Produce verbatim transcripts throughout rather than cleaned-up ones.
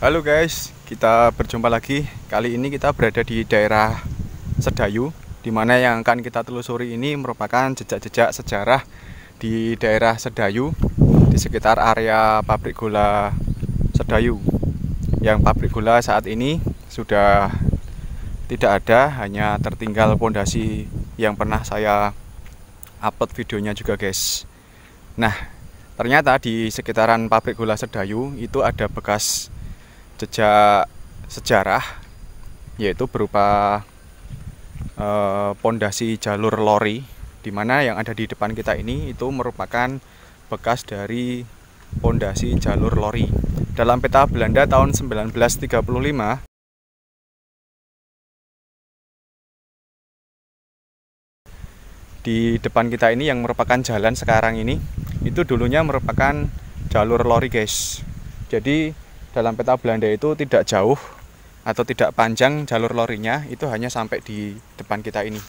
Halo guys, kita berjumpa lagi. Kali ini kita berada di daerah Sedayu, di mana yang akan kita telusuri ini merupakan jejak-jejak sejarah di daerah Sedayu, di sekitar area pabrik gula Sedayu. Yang pabrik gula saat ini sudah tidak ada, hanya tertinggal pondasi yang pernah saya upload videonya juga guys. Nah, ternyata di sekitaran pabrik gula Sedayu itu ada bekas jejak sejarah, yaitu berupa pondasi eh, jalur lori, di mana yang ada di depan kita ini itu merupakan bekas dari pondasi jalur lori. Dalam peta Belanda tahun sembilan belas tiga puluh lima, di depan kita ini yang merupakan jalan sekarang ini, itu dulunya merupakan jalur lori guys. Jadi dalam peta Belanda itu tidak jauh atau tidak panjang jalur lorinya, itu hanya sampai di depan kita ini.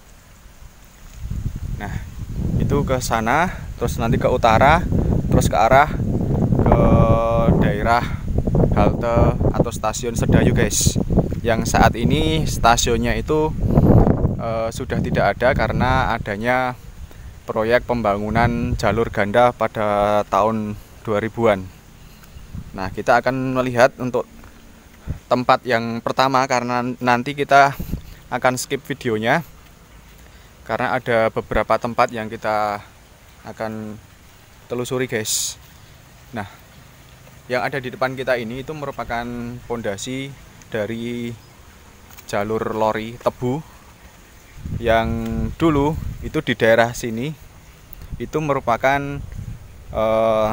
Nah, itu ke sana, terus nanti ke utara, terus ke arah ke daerah halte atau stasiun Sedayu guys. Yang saat ini stasiunnya itu e, sudah tidak ada karena adanya proyek pembangunan jalur ganda pada tahun dua ribuan. Nah, kita akan melihat untuk tempat yang pertama, karena nanti kita akan skip videonya karena ada beberapa tempat yang kita akan telusuri guys. Nah, yang ada di depan kita ini itu merupakan pondasi dari jalur lori tebu yang dulu itu di daerah sini itu merupakan eh,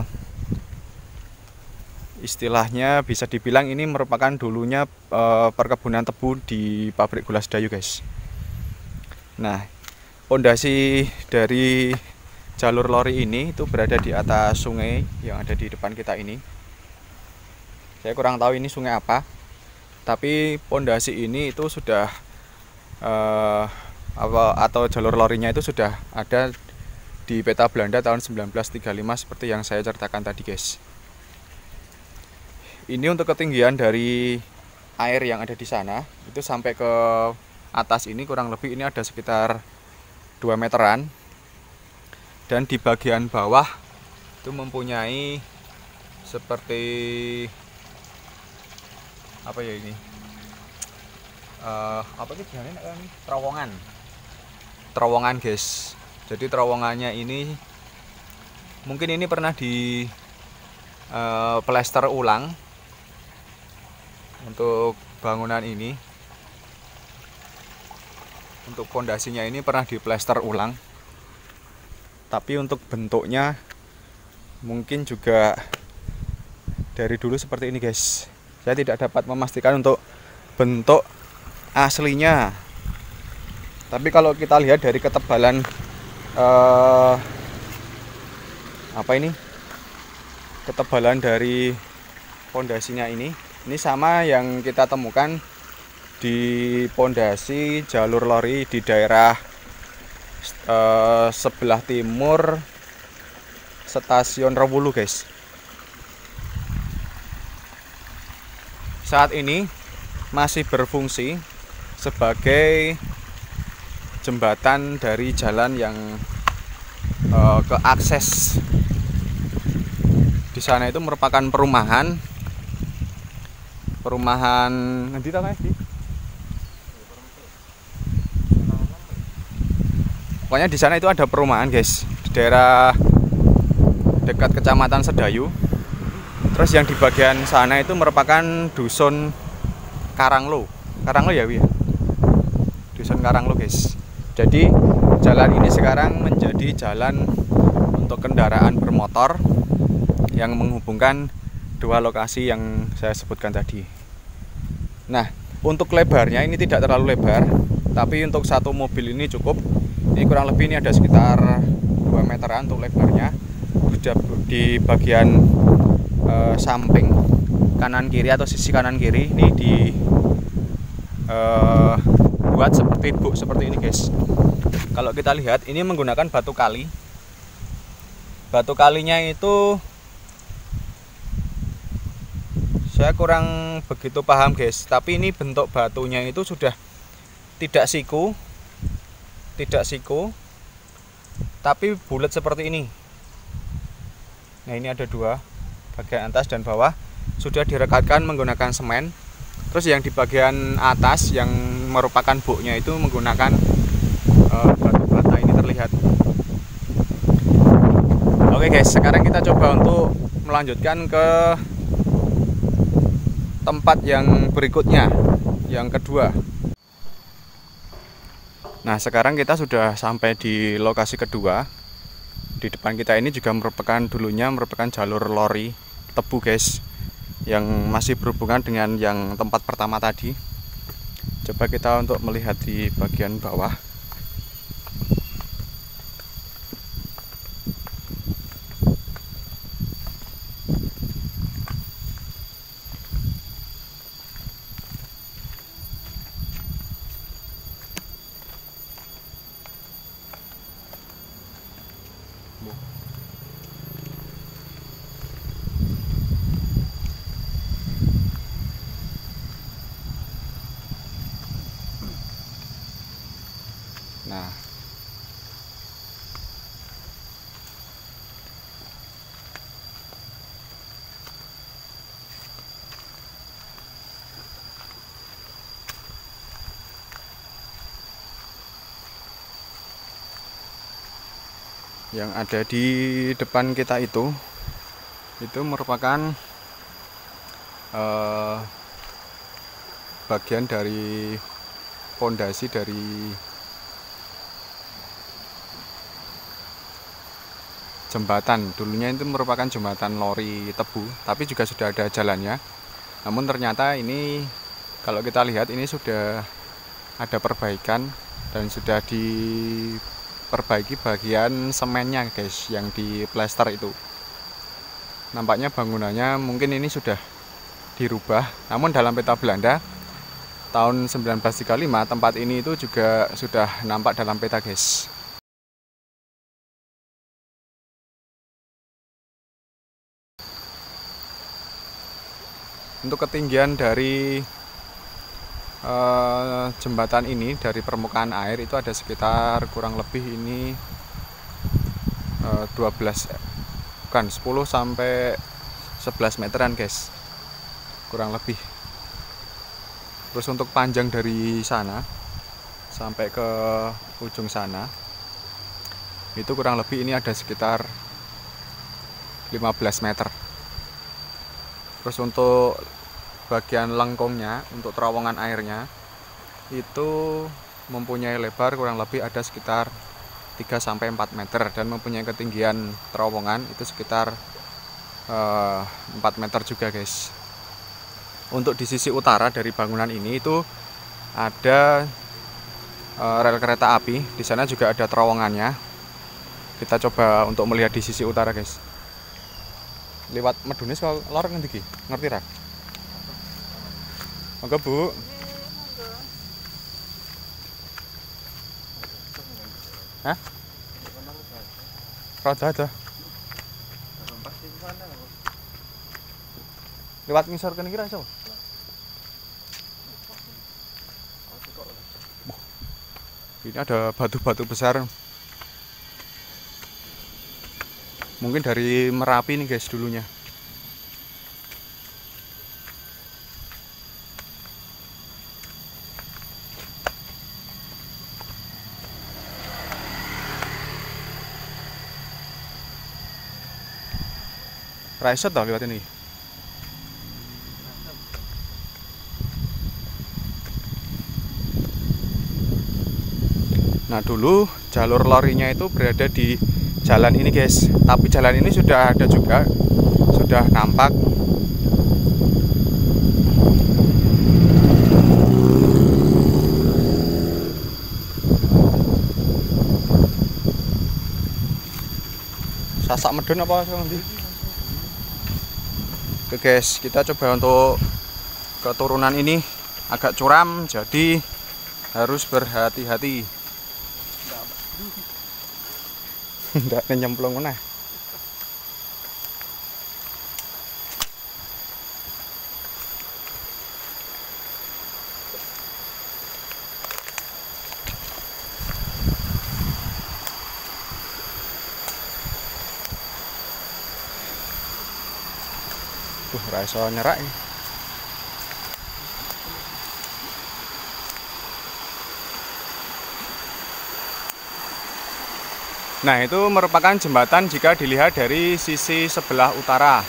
istilahnya bisa dibilang ini merupakan dulunya e, perkebunan tebu di pabrik gula Sedayu guys. Nah, pondasi dari jalur lori ini itu berada di atas sungai yang ada di depan kita ini. Saya kurang tahu ini sungai apa, tapi pondasi ini itu sudah e, apa, atau jalur lorinya itu sudah ada di peta Belanda tahun sembilan belas tiga puluh lima seperti yang saya ceritakan tadi guys. Ini untuk ketinggian dari air yang ada di sana itu sampai ke atas ini kurang lebih ini ada sekitar dua meteran. Dan di bagian bawah itu mempunyai seperti apa ya ini? Uh, apa sih bilangnya kan? Terowongan. Terowongan guys. Jadi terowongannya ini mungkin ini pernah di uh, plester ulang. Untuk bangunan ini, untuk pondasinya ini pernah diplester ulang, tapi untuk bentuknya mungkin juga dari dulu seperti ini guys. Saya tidak dapat memastikan untuk bentuk aslinya, tapi kalau kita lihat dari ketebalan eh, apa ini ketebalan dari pondasinya ini Ini sama yang kita temukan di pondasi jalur lori di daerah eh, sebelah timur stasiun Rewulu guys. Saat ini masih berfungsi sebagai jembatan dari jalan yang eh, ke akses. Di sana itu merupakan perumahan. Perumahan nanti tahu sih. Pokoknya di sana itu ada perumahan guys, di daerah dekat kecamatan Sedayu. Terus yang di bagian sana itu merupakan dusun Karanglo. Karanglo ya, Wi. Dusun Karanglo guys. Jadi jalan ini sekarang menjadi jalan untuk kendaraan bermotor yang menghubungkan dua lokasi yang saya sebutkan tadi. Nah, untuk lebarnya ini tidak terlalu lebar, tapi untuk satu mobil ini cukup. Ini kurang lebih ini ada sekitar dua meteran untuk lebarnya. Sudah di bagian eh, samping kanan kiri atau sisi kanan kiri ini dibuat eh, seperti buk seperti ini guys. Kalau kita lihat ini menggunakan batu kali. Batu kalinya itu Saya kurang begitu paham guys, tapi ini bentuk batunya itu sudah tidak siku, tidak siku, tapi bulat seperti ini. Nah ini ada dua, bagian atas dan bawah sudah direkatkan menggunakan semen. Terus yang di bagian atas yang merupakan buknya itu menggunakan uh, batu bata ini terlihat. Oke guys, sekarang kita coba untuk melanjutkan ke tempat yang berikutnya, yang kedua. Nah sekarang kita sudah sampai di lokasi kedua. Di depan kita ini juga merupakan dulunya merupakan jalur lori tebu guys, yang masih berhubungan dengan yang tempat pertama tadi. Coba kita untuk melihat di bagian bawah. Nah, yang ada di depan kita itu itu merupakan eh, bagian dari pondasi dari jembatan. Dulunya itu merupakan jembatan lori tebu, tapi juga sudah ada jalannya. Namun ternyata ini kalau kita lihat ini sudah ada perbaikan dan sudah diperbaiki bagian semennya guys, yang di plester itu. Nampaknya bangunannya mungkin ini sudah dirubah. Namun dalam peta Belanda tahun seribu sembilan ratus tiga puluh lima tempat ini itu juga sudah nampak dalam peta guys. Untuk ketinggian dari uh, jembatan ini dari permukaan air itu ada sekitar kurang lebih ini uh, dua belas bukan sepuluh sampai sebelas meteran guys, kurang lebih. Terus untuk panjang dari sana sampai ke ujung sana itu kurang lebih ini ada sekitar lima belas meter. Terus untuk bagian lengkungnya, untuk terowongan airnya itu mempunyai lebar kurang lebih ada sekitar tiga sampai empat meter dan mempunyai ketinggian terowongan itu sekitar uh, empat meter juga guys. Untuk di sisi utara dari bangunan ini itu ada uh, rel kereta api, di sana juga ada terowongannya. Kita coba untuk melihat di sisi utara guys. Lewat Medunis kalau lor ngendi iki? Ngerti ra? Monggo, Bu. Hah? Rada ada. Lewat ngisor kene iki ra iso. Ini ada batu-batu besar. Mungkin dari Merapi nih guys dulunya. Raisot tau lewat ini. Nah dulu jalur lorinya itu berada di jalan ini guys, tapi jalan ini sudah ada juga, sudah nampak. Sasak medun apa nanti? Oke guys, kita coba untuk keturunan ini agak curam, jadi harus berhati-hati. Nggak nyemplung mana. Tuh, ora iso nyerak ini. Nah, itu merupakan jembatan jika dilihat dari sisi sebelah utara.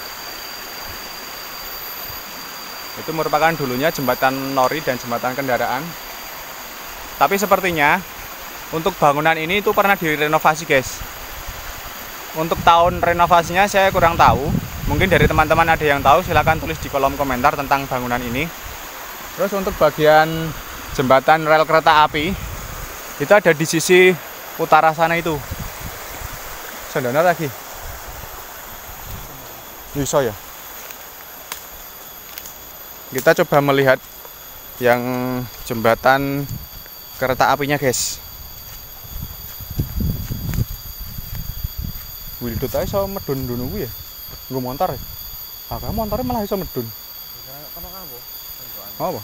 Itu merupakan dulunya jembatan lori dan jembatan kendaraan. Tapi sepertinya untuk bangunan ini itu pernah direnovasi, guys. Untuk tahun renovasinya saya kurang tahu. Mungkin dari teman-teman ada yang tahu, silahkan tulis di kolom komentar tentang bangunan ini. Terus untuk bagian jembatan rel kereta api itu ada di sisi utara sana itu. Sandana lagi. Bisa ya. Kita coba melihat yang jembatan kereta apinya, guys. Wildut ae iso medun dunu kuwi ya. Nggo motor ya. Ah, kamu motornya malah iso medun. Apa?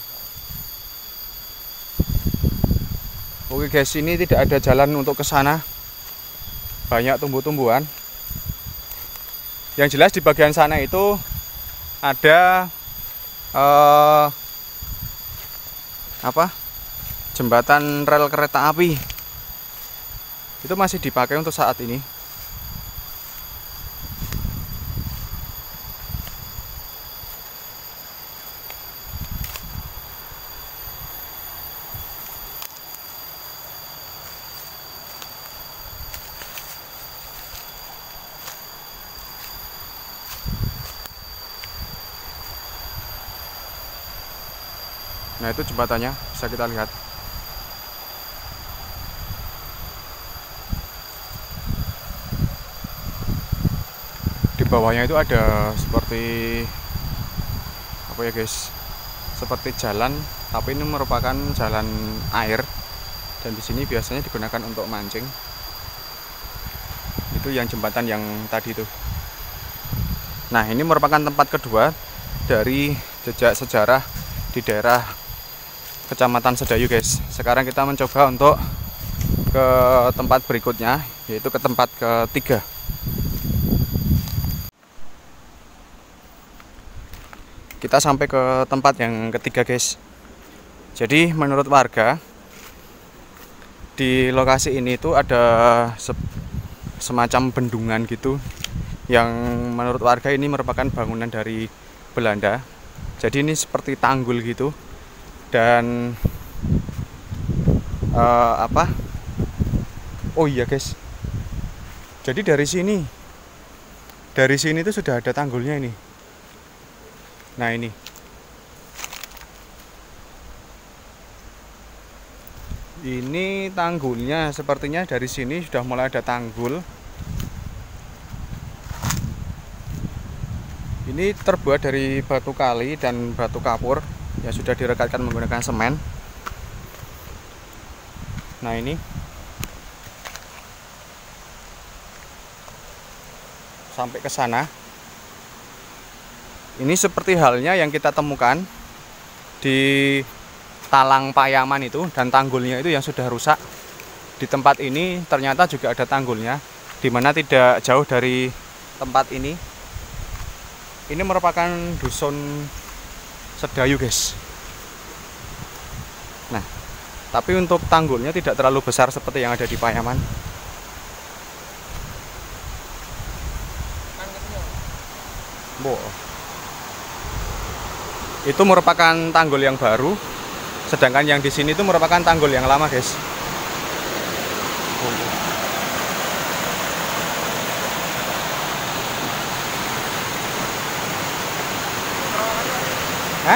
Oke guys, ini tidak ada jalan untuk ke sana. Banyak tumbuh-tumbuhan. Yang jelas di bagian sana itu ada eh, apa? Jembatan rel kereta api. Itu masih dipakai untuk saat ini. Nah, itu jembatannya bisa kita lihat. Di bawahnya itu ada seperti apa ya, guys? Seperti jalan, tapi ini merupakan jalan air. Dan di sini biasanya digunakan untuk mancing. Itu yang jembatan yang tadi itu. Nah, ini merupakan tempat kedua dari jejak sejarah di daerah Kecamatan Sedayu, guys. Sekarang kita mencoba untuk ke tempat berikutnya, yaitu ke tempat ketiga. Kita sampai ke tempat yang ketiga, guys. Jadi menurut warga di lokasi ini tuh ada se semacam bendungan gitu, yang menurut warga ini merupakan bangunan dari Belanda. Jadi ini seperti tanggul gitu. Dan uh, apa? Oh iya, guys. Jadi dari sini, dari sini tuh sudah ada tanggulnya ini. Nah, ini. Ini tanggulnya, sepertinya dari sini sudah mulai ada tanggul. Ini terbuat dari batu kali dan batu kapur yang sudah direkatkan menggunakan semen. Nah, ini sampai ke sana. Ini seperti halnya yang kita temukan di Talang Payaman itu, dan tanggulnya itu yang sudah rusak. Di tempat ini ternyata juga ada tanggulnya, dimana tidak jauh dari tempat ini. Ini merupakan dusun Sedayu, guys. Nah, tapi untuk tanggulnya tidak terlalu besar seperti yang ada di Payaman. Bo. Itu merupakan tanggul yang baru, sedangkan yang di sini itu merupakan tanggul yang lama, guys. Hah?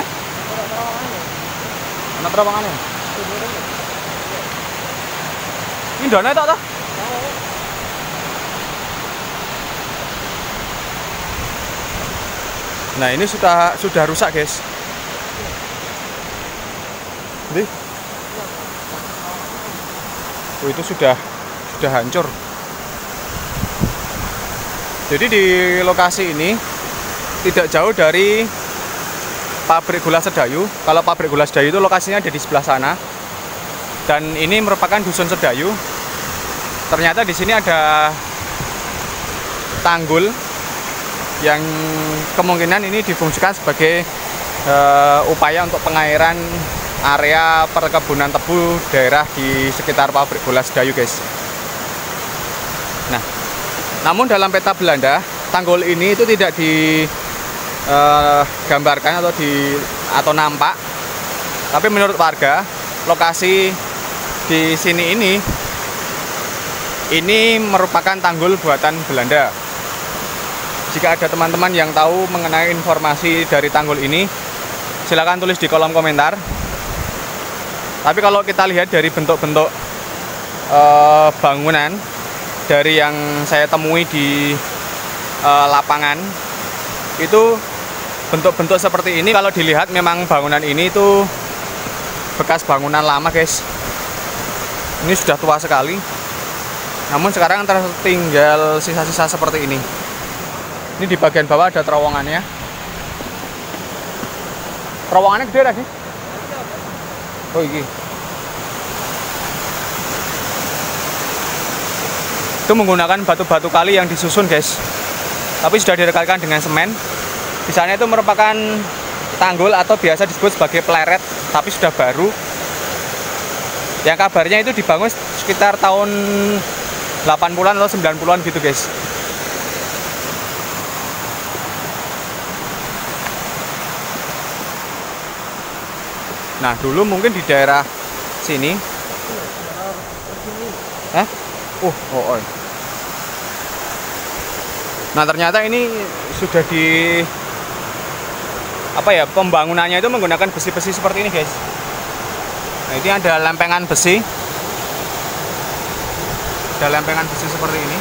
Ana terowongane. Ini ndone tok ta? Nah, ini sudah sudah rusak, guys. Nih. Oh, itu sudah sudah hancur. Jadi di lokasi ini tidak jauh dari pabrik gula Sedayu. Kalau pabrik gula Sedayu itu lokasinya ada di sebelah sana. Dan ini merupakan dusun Sedayu. Ternyata di sini ada tanggul yang kemungkinan ini difungsikan sebagai uh, upaya untuk pengairan area perkebunan tebu daerah di sekitar pabrik bola Sedayu, guys. Nah, namun dalam peta Belanda, tanggul ini itu tidak digambarkan uh, atau di atau nampak. Tapi menurut warga, lokasi di sini ini ini merupakan tanggul buatan Belanda. Jika ada teman-teman yang tahu mengenai informasi dari tanggul ini, silakan tulis di kolom komentar. Tapi kalau kita lihat dari bentuk-bentuk eh, bangunan dari yang saya temui di eh, lapangan, itu bentuk-bentuk seperti ini kalau dilihat memang bangunan ini itu bekas bangunan lama, guys. Ini sudah tua sekali. Namun sekarang tertinggal sisa-sisa seperti ini. Ini di bagian bawah ada terowongannya. Terowongannya gede lagi. Oh ini. Itu menggunakan batu-batu kali yang disusun, guys. Tapi sudah direkatkan dengan semen. Di sana itu merupakan tanggul atau biasa disebut sebagai pleret, tapi sudah baru. Yang kabarnya itu dibangun sekitar tahun delapan puluhan atau sembilan puluhan gitu, guys. Nah, dulu mungkin di daerah sini. Hah? Uh, oh, oh. Nah, ternyata ini sudah di apa ya? Pembangunannya itu menggunakan besi-besi seperti ini, guys. Nah, ini ada lempengan besi. Ada lempengan besi seperti ini.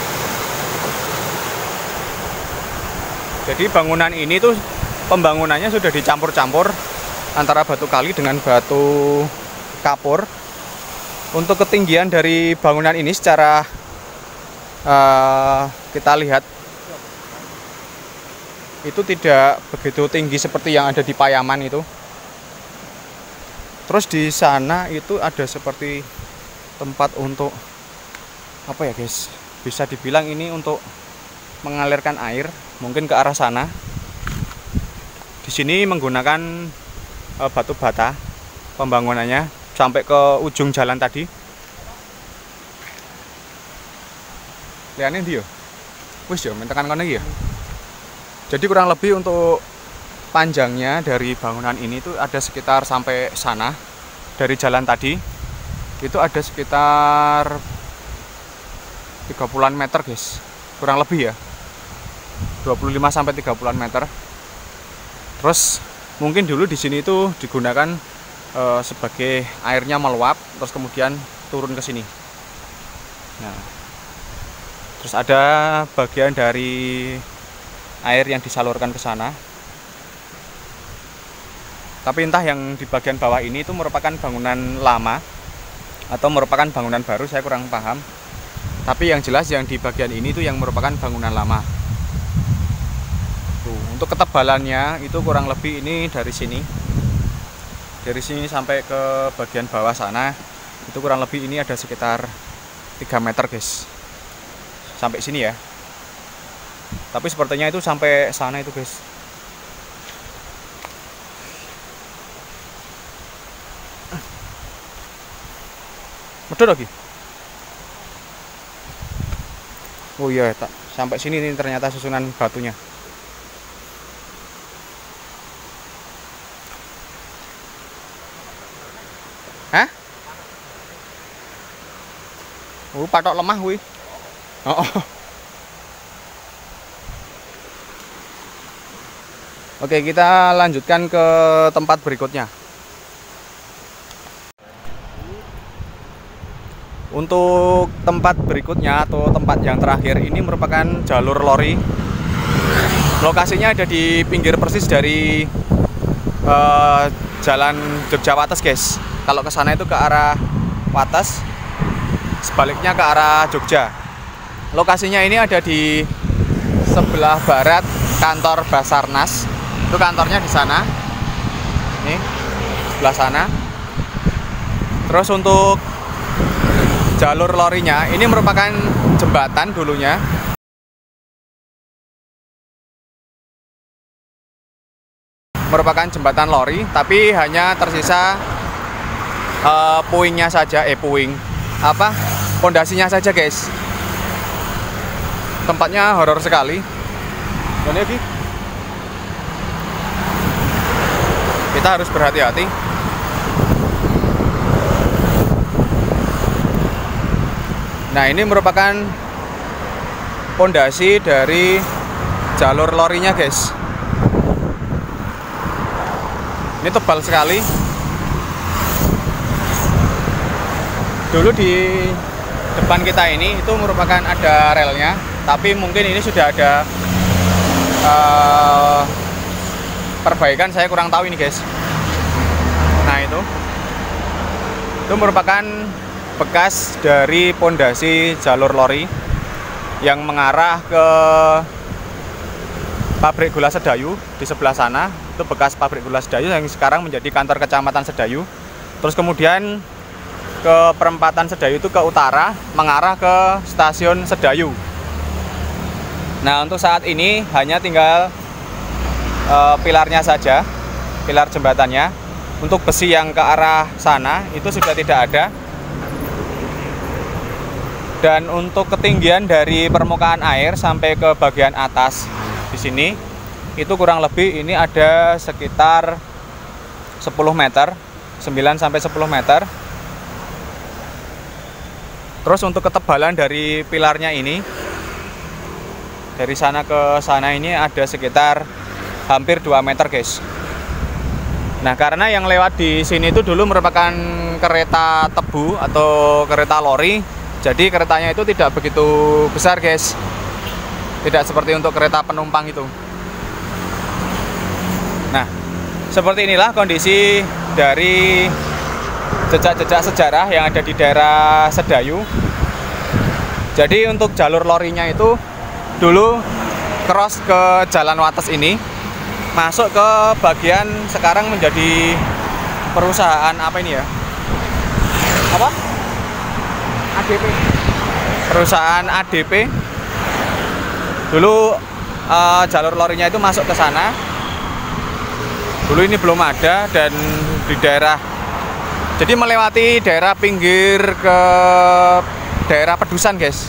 Jadi bangunan ini tuh pembangunannya sudah dicampur-campur antara batu kali dengan batu kapur. Untuk ketinggian dari bangunan ini secara uh, kita lihat itu tidak begitu tinggi seperti yang ada di Payaman itu. Terus di sana itu ada seperti tempat untuk apa ya, guys? Bisa dibilang ini untuk mengalirkan air, mungkin ke arah sana. Di sini menggunakan batu bata pembangunannya sampai ke ujung jalan tadi. Lihatnya dia, wis ya, mentekan kono iki ya. Jadi kurang lebih untuk panjangnya dari bangunan ini itu ada sekitar sampai sana dari jalan tadi itu ada sekitar tiga puluhan meter, guys. Kurang lebih ya, dua puluh lima sampai tiga puluhan meter. Terus mungkin dulu di sini itu digunakan e, sebagai airnya meluap terus kemudian turun ke sini. Nah, terus ada bagian dari air yang disalurkan ke sana. Tapi entah yang di bagian bawah ini itu merupakan bangunan lama atau merupakan bangunan baru, saya kurang paham. Tapi yang jelas yang di bagian ini itu yang merupakan bangunan lama. Tuh, untuk ketebalannya itu kurang lebih ini dari sini, dari sini sampai ke bagian bawah sana itu kurang lebih ini ada sekitar tiga meter, guys, sampai sini ya. Tapi sepertinya itu sampai sana itu, guys. Betul lagi. Oh iya, tak sampai sini ini ternyata susunan batunya. Hah? Oh, patok lemah kuwi. Oh. Oke, kita lanjutkan ke tempat berikutnya. Untuk tempat berikutnya atau tempat yang terakhir ini merupakan jalur lori. Lokasinya ada di pinggir persis dari uh, Jalan Jogja Wates, guys. Kalau ke sana itu ke arah Wates, sebaliknya ke arah Jogja. Lokasinya ini ada di sebelah barat kantor Basarnas. Itu kantornya di sana. Ini sebelah sana. Terus untuk jalur lorinya ini merupakan jembatan dulunya. merupakan jembatan lori, tapi hanya tersisa uh, puingnya saja, eh puing apa pondasinya saja guys. Tempatnya horor sekali. Dan lagi kita harus berhati-hati. Nah, ini merupakan pondasi dari jalur lorinya guys. Ini tebal sekali. Dulu di depan kita ini itu merupakan ada relnya, tapi mungkin ini sudah ada uh, perbaikan, saya kurang tahu ini guys. Nah, itu itu merupakan bekas dari pondasi jalur lori yang mengarah ke pabrik gula Sedayu di sebelah sana. Itu bekas pabrik gula Sedayu yang sekarang menjadi kantor kecamatan Sedayu. Terus kemudian ke perempatan Sedayu itu ke utara mengarah ke stasiun Sedayu. Nah, untuk saat ini hanya tinggal uh, pilarnya saja, pilar jembatannya. Untuk besi yang ke arah sana itu sudah tidak ada. Dan untuk ketinggian dari permukaan air sampai ke bagian atas di sini itu kurang lebih ini ada sekitar sepuluh meter, sembilan sampai sepuluh meter. Terus untuk ketebalan dari pilarnya ini dari sana ke sana ini ada sekitar hampir dua meter guys. Nah, karena yang lewat di sini itu dulu merupakan kereta tebu atau kereta lori. Jadi keretanya itu tidak begitu besar guys. Tidak seperti untuk kereta penumpang itu. Nah, seperti inilah kondisi dari jejak-jejak sejarah yang ada di daerah Sedayu. Jadi untuk jalur lorinya itu dulu cross ke Jalan Wates ini, masuk ke bagian sekarang menjadi perusahaan apa ini ya? Apa? A D P. Perusahaan A D P. Dulu uh, jalur lorinya itu masuk ke sana. Dulu ini belum ada dan di daerah, jadi melewati daerah pinggir ke daerah Pedusan guys.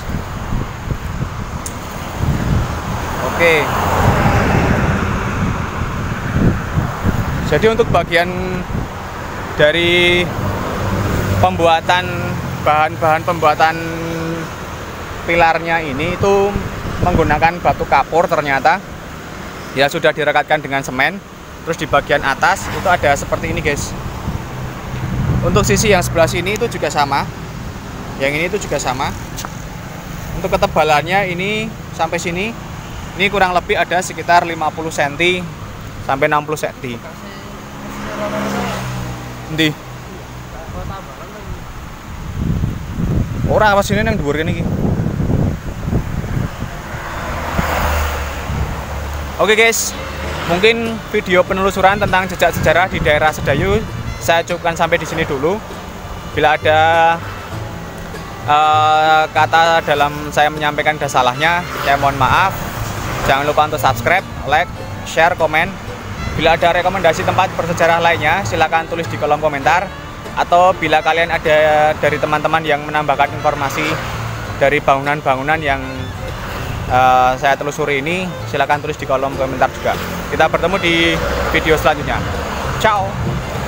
Oke. Jadi untuk bagian dari pembuatan bahan-bahan pembuatan pilarnya ini itu menggunakan batu kapur ternyata. Ya sudah direkatkan dengan semen. Terus di bagian atas itu ada seperti ini guys. Untuk sisi yang sebelah sini itu juga sama. Yang ini itu juga sama. Untuk ketebalannya ini sampai sini ini kurang lebih ada sekitar lima puluh sentimeter sampai enam puluh sentimeter. Ndi? Orang apa sini yang dhuwur kene iki? Oke guys, mungkin video penelusuran tentang jejak sejarah di daerah Sedayu saya cukupkan sampai di sini dulu. Bila ada uh, kata dalam saya menyampaikan ada salahnya, saya mohon maaf. Jangan lupa untuk subscribe, like, share, komen. Bila ada rekomendasi tempat bersejarah lainnya, silakan tulis di kolom komentar. Atau bila kalian ada dari teman-teman yang menambahkan informasi dari bangunan-bangunan yang uh, saya telusuri ini, silakan tulis di kolom komentar juga. Kita bertemu di video selanjutnya. Ciao.